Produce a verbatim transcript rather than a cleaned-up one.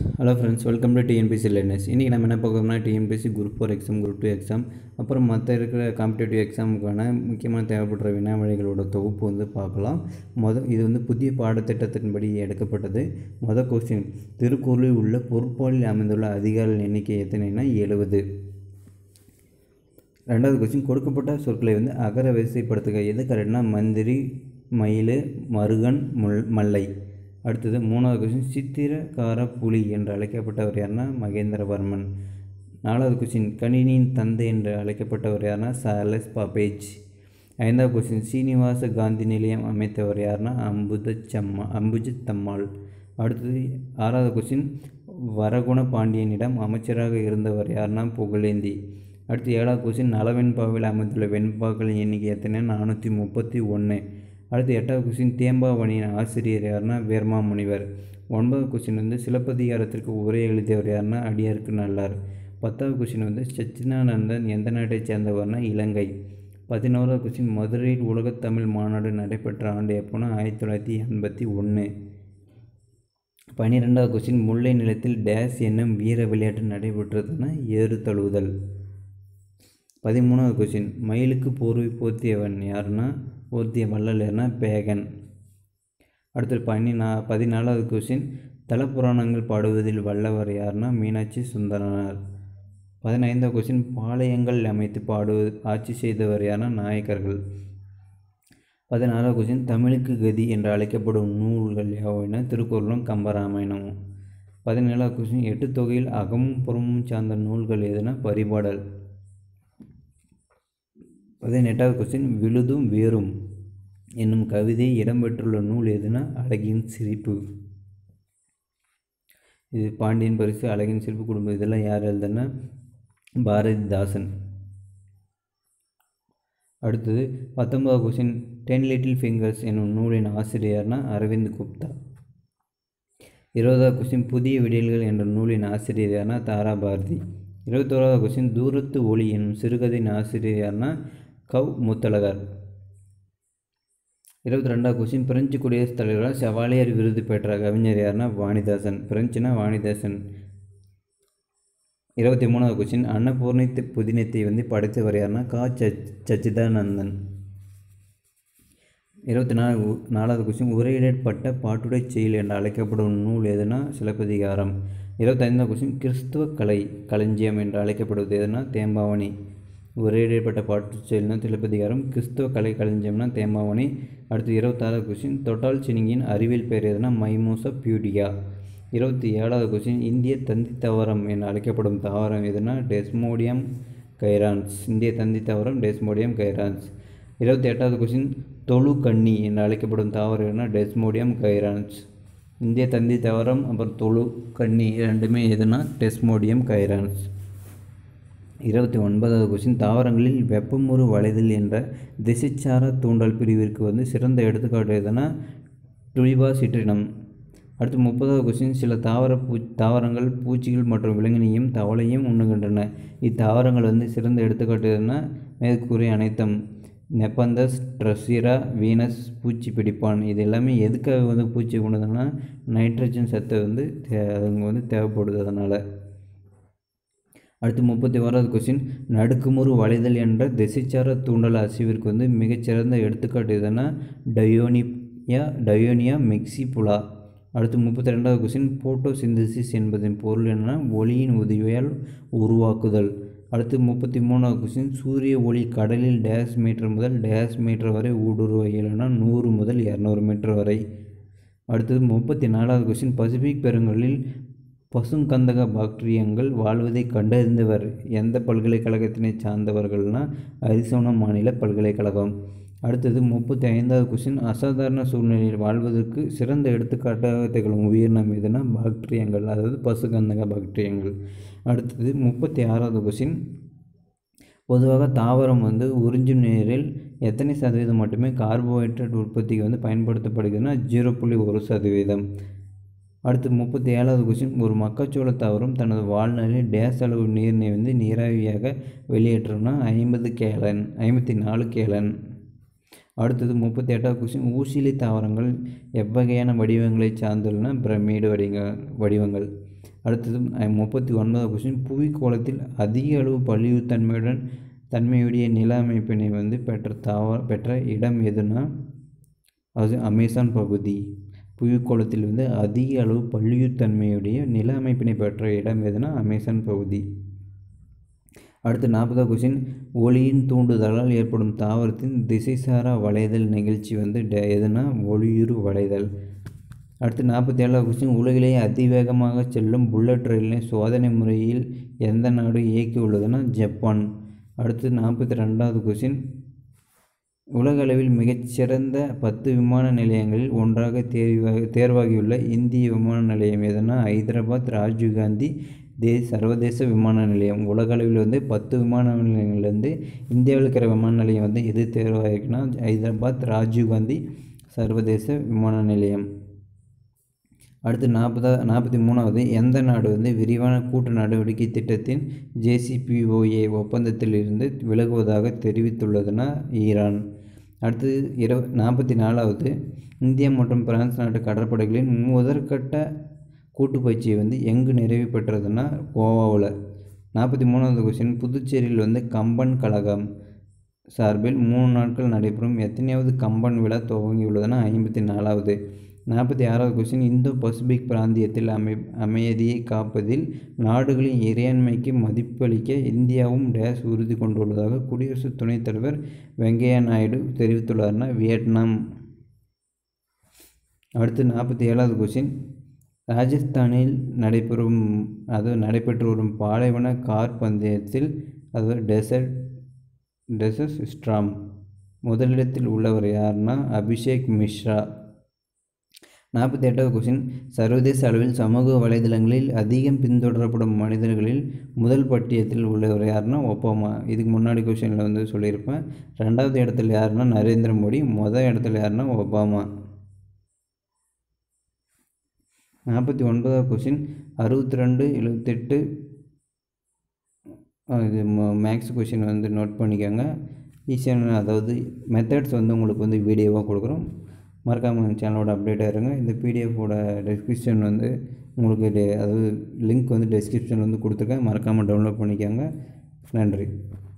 Hello friends, welcome to TNPSC learners. இன்றைக்கி நம்ம என்ன பார்க்கணும்னா TNPSC group four exam, group two exam, அப்புறம் மற்ற இருக்கிற காம்படேட்டிவ் எக்ஸாமுக்கான முக்கியமான தேவைப்படுற வினாவழிகளோட தொகுப்பு வந்து பார்க்கலாம். மொதல் இது வந்து புதிய பாடத்திட்டத்தின்படி எடுக்கப்பட்டது. மொதல் கொஸ்டின், திருக்குறளில் உள்ள பொருட்பாலில் அமைந்துள்ள அதிகாரிகள் எண்ணிக்கை எத்தனைனா எழுபது. ரெண்டாவது கொஸ்டின், கொடுக்கப்பட்ட சொற்களை வந்து அகர வரிசைப்படுத்துக. எது கரெக்ட்னா மந்திரி, மயில், மருகன், முல் மல்லை. அடுத்தது மூணாவது கொஸ்டின், சித்திரக்கார புலி என்று அழைக்கப்பட்டவர் யாருன்னா மகேந்திரவர்மன். நாலாவது கொஸ்டின், கணினியின் தந்தை என்று அழைக்கப்பட்டவர் யாருன்னா சார்லஸ் பாப்பேஜ். ஐந்தாவது கொஸ்டின், சீனிவாச காந்தி நிலையம் அமைத்தவர் யாருன்னா அம்புஜச்சம்மா அம்புஜத்தம்மாள். அடுத்தது ஆறாவது கொஸ்டின், வரகுண பாண்டியனிடம் அமைச்சராக இருந்தவர் யாருன்னா புகழேந்தி. அடுத்து ஏழாவது கொஸ்டின், நலவெண்பாவில் அமைந்துள்ள வெண்பாக்களின் எண்ணிக்கை எத்தனை நானூற்றி முப்பத்தி ஒன்று. அடுத்து எட்டாவது கொஸ்டின், தேம்பாவணியின் ஆசிரியர் யாருன்னா வேர்மா முனிவர். ஒன்பதாவது கொஸ்டின் வந்து சிலப்பதிகாரத்திற்கு உரை எழுதியவர் யாருன்னா அடியாருக்கு நல்லார். பத்தாவது கொஸ்டின் வந்து சச்சிதானந்தன் எந்த நாட்டைச் சேர்ந்தவர்னா இலங்கை. பதினோராவது கொஸ்டின், மதுரையில் உலகத்தமிழ் மாநாடு நடைபெற்ற ஆண்டு எப்போனா ஆயிரத்தி தொள்ளாயிரத்தி எண்பத்தி ஒன்று. பன்னிரெண்டாவது கொஸ்டின், முல்லை நிலத்தில் டேஸ் என்னும் வீர விளையாட்டு நடைபெற்றதுன்னா ஏறு தழுவுதல். பதிமூணாவது கொஸ்டின், மயிலுக்கு போர்வை போர்த்தியவன் யாருன்னா போர்த்திய வள்ளல் யாருன்னா பேகன். அடுத்தது பதினா பதினாலாவது கொஸ்டின், தலப்புராணங்கள் பாடுவதில் வல்லவர் யாருன்னா மீனாட்சி சுந்தரனார். பதினைந்தாவது கொஸ்டின், பாளையங்கள் அமைத்து பாடுவது ஆட்சி செய்தவர் யாருன்னா நாயக்கர்கள். பதினாறாவது கொஸ்டின், தமிழுக்கு கதி என்று அழைக்கப்படும் நூல்கள் யாவைனா திருக்குறளும் கம்பராமாயணமும். பதினேழாவது கொஸ்டின், எட்டு தொகையில் அகமும் புறமும் சார்ந்த நூல்கள் எதுனா பரிபாடல். பதினெட்டாவது கொஸ்டின், விழுதும் வேரும் என்னும் கவிதை இடம்பெற்றுள்ள நூல் எதுனா அழகின் சிரிப்பு. இது பாண்டியன் பரிசு, அழகின் சிரிப்பு குடும்பம், இதெல்லாம் யார் எழுதுனா பாரதிதாசன். அடுத்தது பத்தொன்பதாவது கொஸ்டின், டென் லிட்டில் ஃபிங்கர்ஸ் என்னும் நூலின் ஆசிரியர்னா அரவிந்த் குப்தா. இருபதாவது கொஸ்டின், புதிய விடியல்கள் என்ற நூலின் ஆசிரியர் யார்னா தாரா பாரதி. இருபத்தோராவது கொஸ்டின், தூரத்து ஒளி என்னும் சிறுகதையின் ஆசிரியர் யார்னா கவ் முத்தலகர். இருபத்தி ரெண்டாவது கொஸ்டின், பிரெஞ்சு குடியரசுத் தலைவரால் செவாலியர் விருது பெற்ற கவிஞர் யார்னா வாணிதாசன். பிரெஞ்சுனா வாணிதாசன். இருபத்தி மூணாவது கொஸ்டின், அன்னபூர்ணி புதினத்தை வந்து படைத்தவர் யார்னா கா சச்சிதானந்தன். இருபத்தி நாலு நாலாவது கொஸ்டின், உரையிடப்பட்ட பாட்டுடை செயல் என்று அழைக்கப்படும் நூல் எதுனா சிலப்பதிகாரம். இருபத்தைந்தாவது கொஸ்டின், கிறிஸ்துவ கலை களஞ்சியம் என்று அழைக்கப்படுவது எதுனா தேம்பாவணி. உரையிடப்பட்ட பாட்டு செயல்னா சிலப்பதிகாரம், கிறிஸ்துவ கலை களஞ்சியம்னா தேம்பாவணி. அடுத்து இருபத்தாறாவது கொஸ்டின், தொட்டால் சினிங்கியின் அறிவியல் பெயர் எதுனா மைமோசா பியூடியா. இருபத்தி ஏழாவது கொஸ்டின், இந்திய தந்தி தாவரம் என அழைக்கப்படும் தாவரம் எதுனா டெஸ்மோடியம் கைரான்ஸ். இந்திய தந்தி தாவரம் டெஸ்மோடியம் கைரான்ஸ். இருபத்தி எட்டாவது கொஸ்டின், தொழு கண்ணி என்று அழைக்கப்படும் தாவரம் எதுனா டெஸ்மோடியம் கைரான்ஸ். இந்திய தந்தி தாவரம் அப்புறம் தொழு கண்ணி ரெண்டுமே எதுனா டெஸ்மோடியம் கைரான்ஸ். இருபத்தி ஒன்பதாவது கொஸ்டின், தாவரங்களில் வெப்பமுறு வளைதல் என்ற திசைச்சாரா தூண்டல் பிரிவிற்கு வந்து சிறந்த எடுத்துக்காட்டு எதுனா டுலிபா சிட்ரினம். அடுத்து முப்பதாவது கொஸ்டின், சில தாவர பூ தாவரங்கள் பூச்சிகள் மற்றும் விலங்கினையும் தவளையும் உண்ணுகின்றன. இத்தாவரங்கள் வந்து சிறந்த எடுத்துக்காட்டு எதுனா மேற்கூறிய அனைத்தும் நெப்பந்தஸ், ட்ரெசிரா, வீனஸ், பூச்சி பிடிப்பான். இது எல்லாமே எதுக்காக வந்து பூச்சி உண்ணுதுன்னா நைட்ரஜன் சத்து வந்து தே அதுங்க வந்து தேவைப்படுது அதனால். அடுத்து முப்பத்தி ஓராவது கொஸ்டின், நடுக்குமுறு வளைதல் என்ற திசைச்சார தூண்டல் அசைவிற்கு வந்து மிகச்சிறந்த எடுத்துக்காட்டு எதுனா டயோனியா டயோனியா மெக்சிபுலா. அடுத்து முப்பத்தி ரெண்டாவது கொஸ்டின், போட்டோசிந்தசிஸ் என்பதன் பொருள் என்னன்னா ஒளியின் உதவியால் உருவாக்குதல். அடுத்து முப்பத்தி மூணாவது கொஸ்டின், சூரிய ஒளி கடலில் டேஸ் மீட்டர் முதல் டேஸ் மீட்டர் வரை ஊடுருவ இயலும்னா நூறு முதல் இரநூறு மீட்டர் வரை. அடுத்தது முப்பத்தி நாலாவது கொஸ்டின், பசிபிக் பெருங்கடலில் பசுங்கந்தக பாக்டீரியங்கள் வாழ்வதை கண்டறிந்தவர் எந்த பல்கலைக்கழகத்தினை சார்ந்தவர்கள்னா அரிசோனா மாநில பல்கலைக்கழகம். அடுத்தது முப்பத்தி ஐந்தாவது கொஸ்டின், அசாதாரண சூழ்நிலையில் வாழ்வதற்கு சிறந்த எடுத்துக்காட்டாக திகழும் உயிரினம் எதுனா பாக்டீரியங்கள், அதாவது பசுகந்தக பாக்டீரியங்கள். அடுத்தது முப்பத்தி ஆறாவது கொஸ்டின், பொதுவாக தாவரம் வந்து உறிஞ்சும் நீரில் எத்தனை சதவீதம் மட்டுமே கார்போஹைட்ரேட் உற்பத்திக்கு வந்து பயன்படுத்தப்படுகிறதுனா ஜீரோ புள்ளி ஒரு சதவீதம். அடுத்து முப்பத்தி ஏழாவது கொஸ்டின், ஒரு மக்காச்சோள தாவரம் தனது வாழ்நாளில் டேஸ் அளவு நீரினை வந்து நீராவியாக வெளியேற்றோம்னா ஐம்பது கேலன் ஐம்பத்தி நாலு கேலன். அடுத்தது முப்பத்தி எட்டாவது கொஸ்டின், ஊசிலை தாவரங்கள் எவ்வகையான வடிவங்களை சார்ந்துள்ளன பிரமிடு வடிவ வடிவங்கள். அடுத்தது முப்பத்தி ஒன்பதாவது கொஸ்டின் புவிக்கோளத்தில் அதிக அளவு பல்லுயிர்த்தன்மையுடன் தன்மையுடைய நில அமைப்பினை வந்து பெற்ற தாவர பெற்ற இடம் எதுனா அது அமேசான் பகுதி. புவிக்கோளத்தில் வந்து அதிக அளவு பல்லுயிர்த்தன்மையுடைய நில அமைப்பினை பெற்ற இடம் எதுனா அமேசான் பகுதி. அடுத்து நாற்பதாவது கொஸ்டின் ஒளியின் தூண்டுதலால் ஏற்படும் தாவரத்தின் திசைசாரா வளைதல் நிகழ்ச்சி வந்து ட எதுனா ஒளியுறு வளைதல். அடுத்து நாற்பத்தி ஏழாவது கொஸ்டின் உலகிலேயே அதிவேகமாக செல்லும் புல்லட் ரயிலினை சோதனை முறையில் எந்த நாடு இயக்கி உள்ளதுன்னா ஜப்பான். அடுத்து நாற்பத்தி ரெண்டாவது கொஸ்டின் உலக அளவில் மிகச்சிறந்த பத்து விமான நிலையங்களில் ஒன்றாக தேர்வாக தேர்வாகியுள்ள இந்திய விமான நிலையம் எதுனா ஹைதராபாத் ராஜீவ்காந்தி தே சர்வதேச விமான நிலையம். உலக அளவில் வந்து பத்து விமான நிலையங்கள்லேருந்து இந்தியாவில் இருக்கிற விமான நிலையம் வந்து எது தேர்வாகிருக்குன்னா ஹைதராபாத் ராஜீவ்காந்தி சர்வதேச விமான நிலையம். அடுத்து நாற்பதா நாற்பத்தி மூணாவது எந்த நாடு வந்து விரிவான கூட்டு நடவடிக்கை திட்டத்தின் ஜேசிபிஓஏ ஒப்பந்தத்தில் இருந்து விலகுவதாக தெரிவித்துள்ளதுன்னா ஈரான். அடுத்து இரு நாற்பத்தி நாலாவது இந்தியா மற்றும் பிரான்ஸ் நாட்டு கடற்படைகளின் முதற்கட்ட கூட்டு பயிற்சியை வந்து எங்கு நிறைவு பெற்றதுன்னா கோவாவில். நாற்பத்தி மூணாவது கொஸ்டின் புதுச்சேரியில் வந்து கம்பன் கழகம் சார்பில் மூணு நாட்கள் நடைபெறும் எத்தனையாவது கம்பன் விழா துவங்கியுள்ளதுன்னா ஐம்பத்தி நாலாவது. நாற்பத்தி ஆறாவது கொஸ்டின் இந்தோ பசிபிக் பிராந்தியத்தில் அமை அமைதியை காப்பதில் நாடுகளின் இறையாண்மைக்கு மதிப்பளிக்க இந்தியாவும் டேஸ் உறுதி கொண்டுள்ளதாக குடியரசு துணைத் தலைவர் வெங்கையா நாயுடு தெரிவித்துள்ளார்னா வியட்நாம். அடுத்து நாற்பத்தி ஏழாவது கொஸ்டின் ராஜஸ்தானில் நடைபெறும் அது நடைபெற்று வரும் பாலைவன கார் பந்தயத்தில் அதாவது டெசர்ட் டெசர்ட் ஸ்ட்ராம் முதலிடத்தில் உள்ளவர் யாருன்னா அபிஷேக் மிஸ்ரா. நாற்பத்தி எட்டாவது கொஸ்டின் சர்வதேச அளவில் சமூக வலைதளங்களில் அதிகம் பின்தொடரப்படும் மனிதர்களில் முதல் பட்டியத்தில் உள்ளவர் யாருன்னா ஒபாமா. இதுக்கு முன்னாடி கொஸ்டினில் வந்து சொல்லியிருப்பேன். ரெண்டாவது இடத்துல யாருன்னா நரேந்திர மோடி, முதல் இடத்துல யாருன்னா ஒபாமா. நாற்பத்தி ஒன்பதாவது கொஸ்டின் அறுபத்தி ரெண்டு எழுபத்தெட்டு இது மேக்ஸ் கொஸ்டின் வந்து நோட் பண்ணிக்கோங்க. ஈஸியான அதாவது மெத்தட்ஸ் வந்து உங்களுக்கு வந்து வீடியோவாக கொடுக்குறோம். மறக்காமல் சேனலோட அப்டேட்டாக இருங்க. இந்த பிடிஎஃபோட டெஸ்கிரிப்ஷன் வந்து உங்களுக்கு அதாவது லிங்க் வந்து டெஸ்கிரிப்ஷன் வந்து கொடுத்துருக்கேன். மறக்காமல் டவுன்லோட் பண்ணிக்கோங்க. நன்றி.